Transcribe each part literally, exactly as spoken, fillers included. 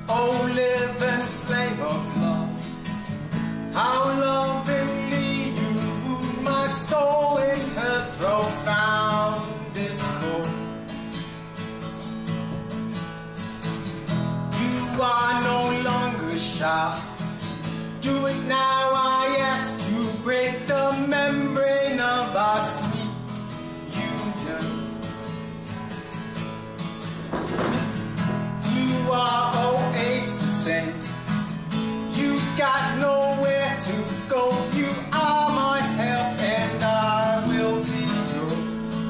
Oh, living flame of love, how lovingly you woo my soul in her profoundest core. You are no longer shy. Do it now, I ask you. Break the membrane of our sweet union. You are oasis and you got nowhere to go. You are my help and I will be yours.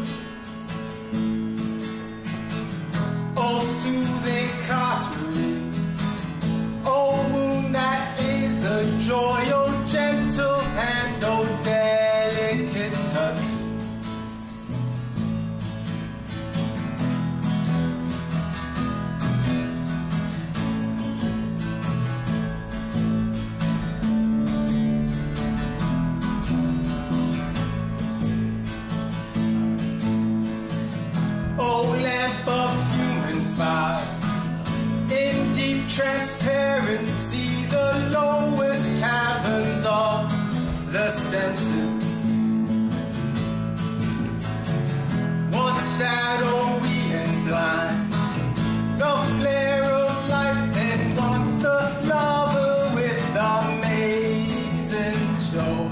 Oh, soothing cautery, oh, wound that is a joy. Oh, gentle hand, oh, delicate touch. Oh, lamp of human fire, in deep transparency, the lowest caverns of the senses. Once shadowy and blind, the flare of light, and want the lover with amazing joy.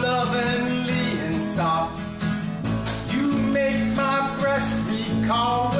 Lovingly and soft, you make my breast recall